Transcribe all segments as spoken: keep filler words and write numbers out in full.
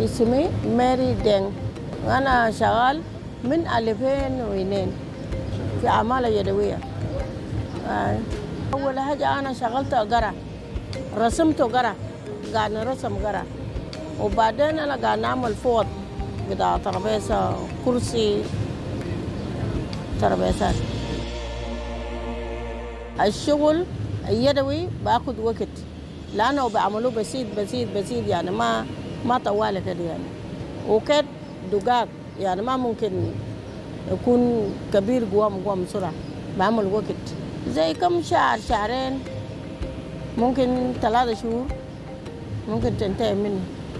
اسمي ماري دينغ. أنا شغال من ألفين واثنين في أعمال يدوية. أول حاجة أنا شغلت قرا، رسمت قرا، قاعد نرسم قرا، وبعدين أنا قاعد نعمل فوط بتاع ترابيزة، كرسي، ترابيزات. الشغل اليدوي باخد وقت لأنه بعمله بسيط بسيط بسيط، يعني ما ما طوال كده يعني، وكد دقاق يعني ما ممكن يكون كبير قوام قوام بسرعة، بعمل وقت زي كم شهر شهرين، ممكن ثلاثة شهور ممكن تنتهي مني.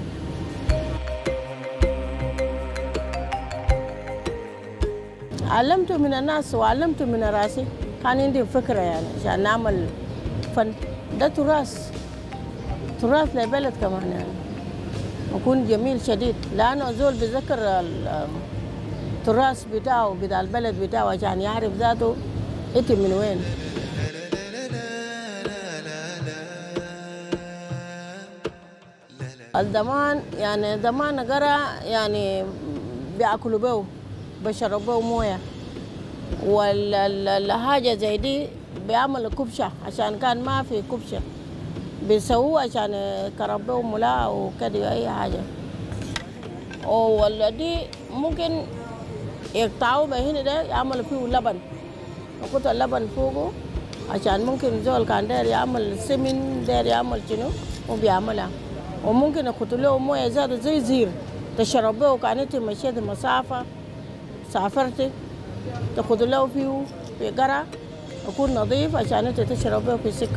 علمت من الناس وعلمت من راسي، كان عندي فكرة يعني عشان نعمل فن، ده تراث تراث لبلد كمان يعني، يكون جميل شديد، لأنه زول بذكر التراث بتاعه بتاع البلد بتاعه عشان يعرف ذاته انت من وين. الزمان يعني زمان قرا يعني بياكلوا به بيشربوا به مويه، والحاجه زي دي بيعملوا كبشه عشان كان ما في كبشه، بيسووه عشان يكربوا ملاء وكده اي حاجه. ولا دي ممكن يقطعوا بهنا ده يعملوا فيه لبن، يحطوا اللبن فوقه عشان ممكن زول كان داير يعمل سمن داير يعمل شنو وبيعملها، وممكن يحطوا له مويه زياده زي زير تشربوه، وكانت مشيت مسافه سافرتي تاخذوا له فيه في قرع يكون نظيف عشان انت تشربوه في سكه.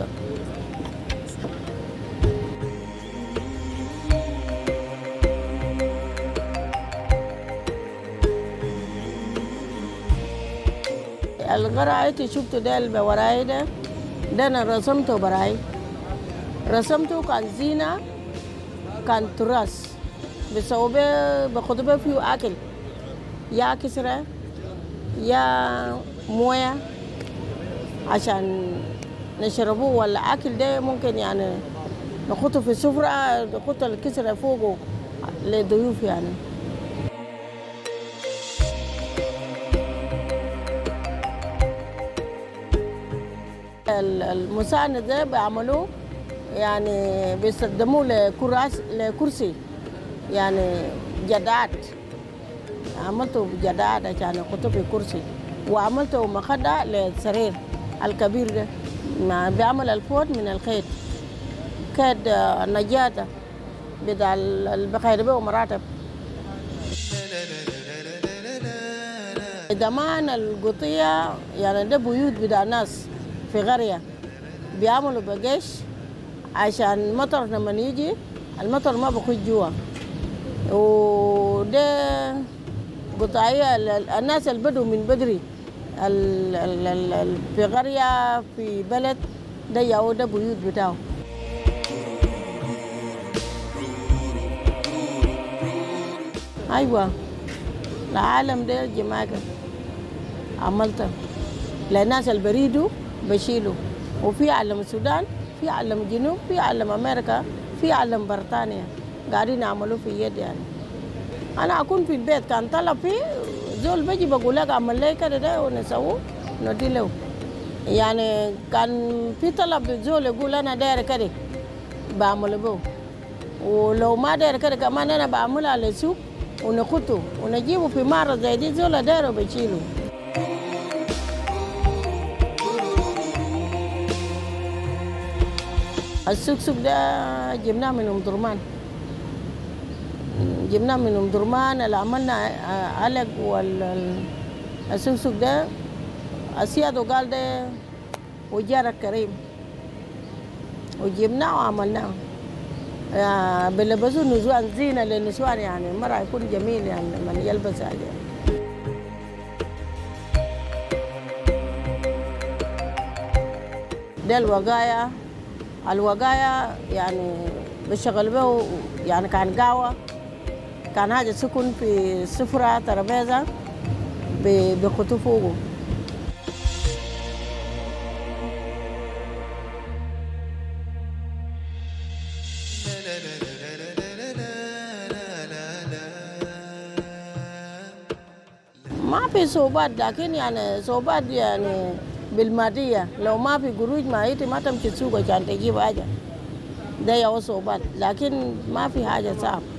القرع انت شفتوا ده اللي وراي ده، ده انا رسمته براي، رسمته كان زينه، كان تراث، بيسووا به باخذوا به فيه اكل، يا كسره يا مويه عشان نشربوه، ولا اكل ده ممكن يعني نحطه في سفره، نحط الكسره فوقه للضيوف يعني. المساند ده بيعملوه يعني بيستخدموه لكراس لكرسي يعني جداد، عملته جداد عشان يحطوه في كرسي، وعملته مخدة للسرير الكبير ده، بيعمل الفوط من الخيط، كاد النجاته بتاع البخير به ومراتب. زمان القطية يعني ده بيوت بتاع ناس في قرية بيعملوا بقش عشان المطر لما يجي المطر ما بيخش جوا، وده قطعية الناس البدو من بدري ال ال ال في قرية في بلد ده ياو ده بيوت بتاعه. أيوة العالم ده جماعة عملته للناس البريدو بشيله، وفي علم السودان، في علم الجنوب، في علم أمريكا، في علم بريطانيا قاعدين يعملوه في يد يعني. أنا أكون في البيت كان طلب فيه زول بيجي بقول لك اعمل لي كده ده ونسووه ندي له، يعني كان في طلب زول يقول أنا داير كده بعمله به، ولو ما داير كده كمان أنا بعملها للسوق ونخطه ونجيبه في معرض زي دي زول دايره بشيله. السكسك ده جبناه من ام درمان، جبناه من ام درمان اللي عملنا علق، والسكسك ده السياد وقال ده وجارك كريم، وجبناه وعملناه بلبسوا النسوان زينه للنسوان يعني، المرأة يكون جميل يعني لما يلبس عليه. ده الوقاية، الوقاية يعني بشغل به يعني كان قهوة، كان حاجة سكن في سفرة ترابيزة بيخطوا فوقه. ما في صعوبات، لكن يعني صعوبات يعني بالمادية. لو ما في قروش ما انت ما تمشي السوق عشان تجيب حاجة، ده يا صعوبات، لكن ما في حاجة صعب.